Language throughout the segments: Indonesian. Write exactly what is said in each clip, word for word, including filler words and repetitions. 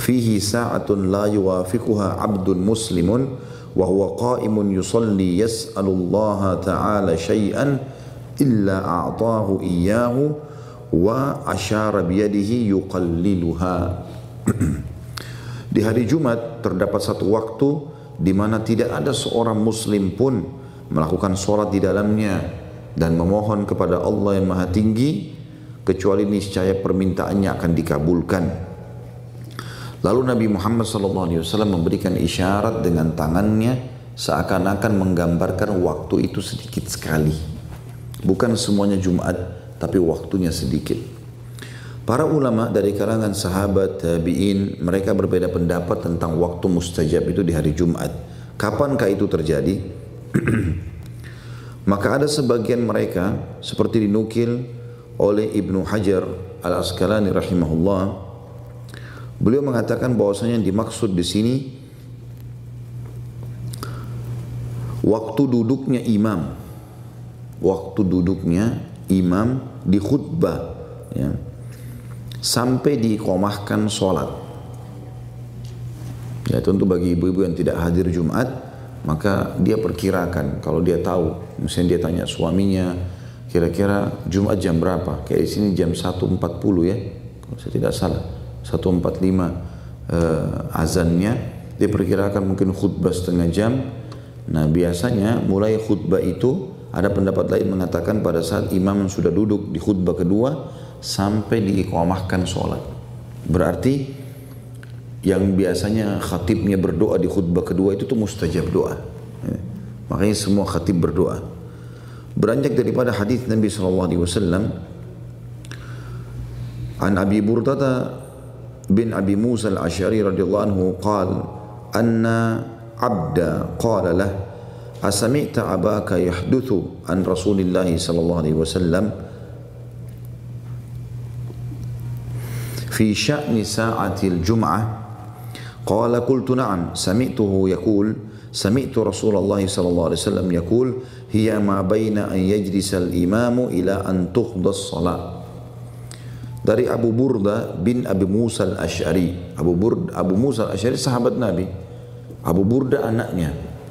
fihi sa'atun la yuwafiquha 'abdun muslimun wa huwa qa'imun yusalli yas'alullaha ta'ala syai'an illa a'tahu iyyahu wa asyara biyadihi yuqalliluha. Di hari Jumat terdapat satu waktu di mana tidak ada seorang muslim pun melakukan sholat di dalamnya dan memohon kepada Allah yang Maha Tinggi kecuali niscaya permintaannya akan dikabulkan. Lalu Nabi Muhammad sallallahu alaihi wasallam memberikan isyarat dengan tangannya seakan-akan menggambarkan waktu itu sedikit sekali. Bukan semuanya Jumat, tapi waktunya sedikit. Para ulama dari kalangan sahabat, tabi'in, mereka berbeda pendapat tentang waktu mustajab itu di hari Jumat. Kapankah itu terjadi? Maka ada sebagian mereka seperti dinukil oleh Ibnu Hajar Al-Asqalani rahimahullah. Beliau mengatakan bahwasanya yang dimaksud di sini waktu duduknya imam, waktu duduknya imam di khutbah, ya, sampai diiqamahkan sholat. Ya, tentu bagi ibu-ibu yang tidak hadir Jumat, maka dia perkirakan kalau dia tahu, misalnya dia tanya suaminya, kira-kira Jumat jam berapa? Kayak di sini jam satu empat puluh ya, kalau saya tidak salah. satu empat puluh lima uh, azannya, dia perkirakan mungkin khutbah setengah jam. Nah biasanya mulai khutbah itu ada pendapat lain mengatakan pada saat imam sudah duduk di khutbah kedua sampai diiqamahkan sholat. Berarti yang biasanya khatibnya berdoa di khutbah kedua itu tuh mustajab doa. Ya. Makanya semua khatib berdoa. Beranjak daripada hadis Nabi sallallahu alaihi wasallam, an Abi Burdah bin Abi Musa al-Asy'ari radhiyallahu anhu qala anna abda qala lah asami'ta abaka yahduthu an Rasulillah sallallahu alaihi wasallam fi sya'ni sa'atil jum'ah qala qultu na'am sami'tuhu yaqul sami'tu Rasulullah sallallahu alaihi wasallam yaqul hiya ma baina an yajlisa al-imamu ila an tuqda as-salat. Dari Abu Burda bin Abi Musa al-Asy'ari. Abu Burda, Abu Musa al-Asy'ari sahabat Nabi. Abu Burda anaknya.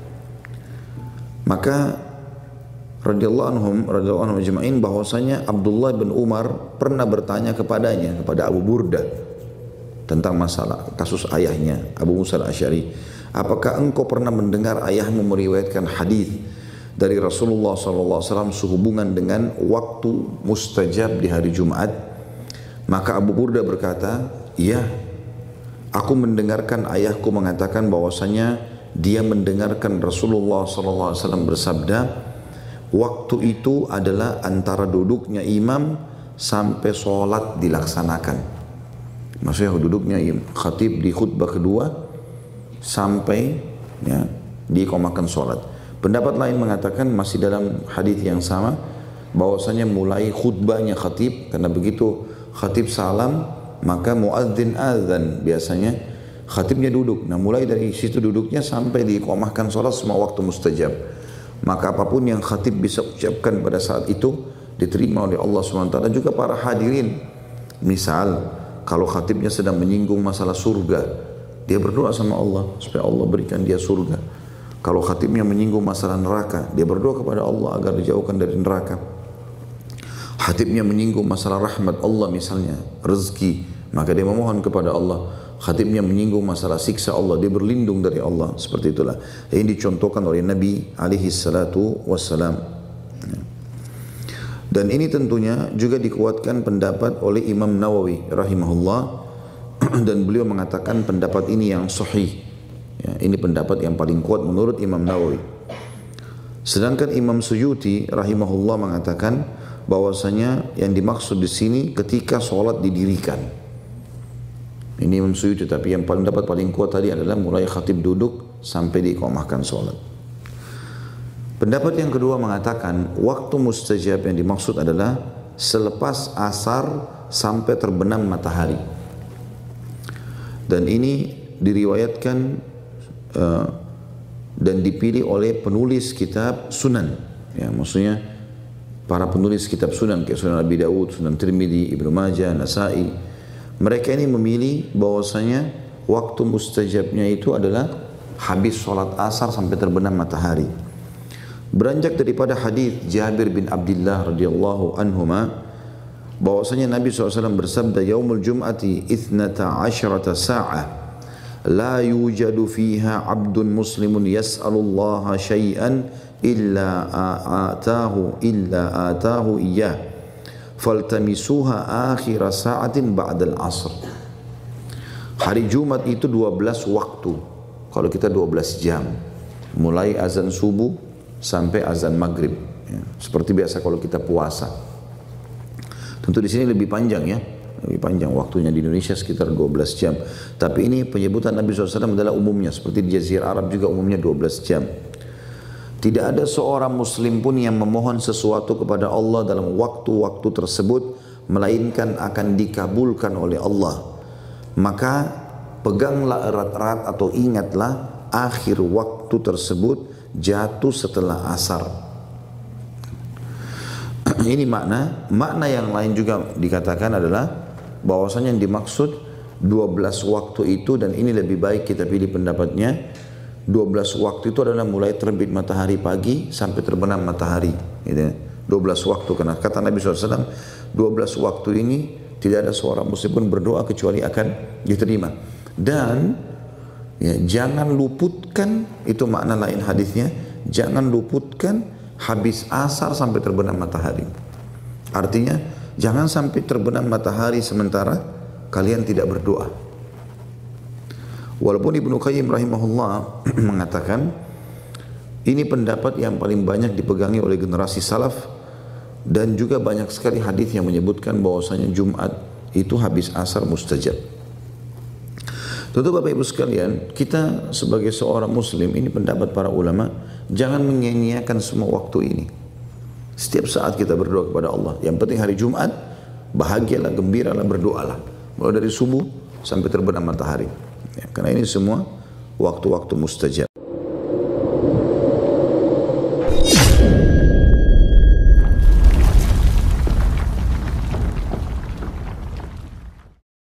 Maka radhiyallahu anhum radhiyallahu anhum ajma'in bahwasanya Abdullah bin Umar pernah bertanya kepadanya, kepada Abu Burda tentang masalah kasus ayahnya Abu Musa al-Asy'ari. Apakah engkau pernah mendengar ayahmu meriwayatkan hadis dari Rasulullah sallallahu alaihi wasallam sehubungan dengan waktu mustajab di hari Jumat? Maka Abu Burda berkata, iya, aku mendengarkan ayahku mengatakan bahwasanya dia mendengarkan Rasulullah sallallahu alaihi wasallam bersabda, waktu itu adalah antara duduknya imam sampai sholat dilaksanakan. Maksudnya duduknya khatib di khutbah kedua sampai ya, diiqamahkan sholat. Pendapat lain mengatakan masih dalam hadis yang sama, bahwasanya mulai khutbahnya khatib, karena begitu khatib salam maka muadzin azan, biasanya khatibnya duduk. Nah mulai dari situ duduknya sampai diiqamahkan sholat semua waktu mustajab. Maka apapun yang khatib bisa ucapkan pada saat itu diterima oleh Allah subhanahu wa taala, juga para hadirin. Misal kalau khatibnya sedang menyinggung masalah surga, dia berdoa sama Allah supaya Allah berikan dia surga. Kalau khatibnya menyinggung masalah neraka, dia berdoa kepada Allah agar dijauhkan dari neraka. Khatibnya menyinggung masalah rahmat Allah misalnya, rezeki, maka dia memohon kepada Allah. Khatibnya menyinggung masalah siksa Allah, dia berlindung dari Allah. Seperti itulah yang dicontohkan oleh Nabi alaihi salatu wassalam. Dan ini tentunya juga dikuatkan pendapat oleh Imam Nawawi rahimahullah, dan beliau mengatakan pendapat ini yang sahih. Ya, ini pendapat yang paling kuat menurut Imam Nawawi. Sedangkan Imam Suyuti rahimahullah mengatakan bahwasanya yang dimaksud di sini ketika sholat didirikan. Ini Imam Suyuti, tapi yang paling dapat paling kuat tadi adalah mulai khatib duduk sampai diiqamahkan sholat. Pendapat yang kedua mengatakan waktu mustajab yang dimaksud adalah selepas asar sampai terbenam matahari. Dan ini diriwayatkan uh, dan dipilih oleh penulis kitab Sunan. Ya, maksudnya para penulis kitab Sunan kayak Sunan Abi Dawud, Sunan Tirmidzi, Ibnu Majah, Nasai, mereka ini memilih bahwasanya waktu mustajabnya itu adalah habis sholat asar sampai terbenam matahari. Beranjak daripada hadis Jabir bin Abdullah radhiyallahu anhuma bahwasanya Nabi shallallahu alaihi wasallam bersabda, yaumul jum'ati ithnata asyrata sa'ah la yujadu fiha abdun muslimun yas'alullaha syai'an illa atahu illa atahu iyyah faltamisuha akhir sa'atin ba'dal asr. Hari Jumat itu dua belas waktu. Kalau kita dua belas jam, mulai azan subuh sampai azan maghrib, ya. Seperti biasa kalau kita puasa. Tentu di sini lebih panjang ya, lebih panjang waktunya, di Indonesia sekitar dua belas jam. Tapi ini penyebutan Nabi shallallahu alaihi wasallam adalah umumnya, seperti di Jazirah Arab juga umumnya dua belas jam. Tidak ada seorang muslim pun yang memohon sesuatu kepada Allah dalam waktu-waktu tersebut melainkan akan dikabulkan oleh Allah. Maka peganglah erat-erat atau ingatlah akhir waktu tersebut jatuh setelah asar. Ini makna, makna yang lain juga dikatakan adalah bahwasanya yang dimaksud dua belas waktu itu, dan ini lebih baik kita pilih pendapatnya, dua belas waktu itu adalah mulai terbit matahari pagi sampai terbenam matahari, gitu. dua belas waktu, karena kata Nabi shallallahu alaihi wasallam dua belas waktu ini tidak ada seorang muslim pun berdoa kecuali akan diterima. Dan ya, jangan luputkan, itu makna lain hadisnya, jangan luputkan habis asar sampai terbenam matahari. Artinya jangan sampai terbenam matahari sementara kalian tidak berdoa. Walaupun Ibnu Qayyim rahimahullah mengatakan ini pendapat yang paling banyak dipegangi oleh generasi salaf, dan juga banyak sekali hadis yang menyebutkan bahwasanya Jumat itu habis asar mustajab. Tentu Bapak Ibu sekalian, kita sebagai seorang muslim, ini pendapat para ulama, jangan menyia-nyiakan semua waktu ini. Setiap saat kita berdoa kepada Allah. Yang penting hari Jumat, bahagialah, gembiralah, berdoalah. Mulai dari subuh sampai terbenam matahari. Ya, karena ini semua waktu-waktu mustajab.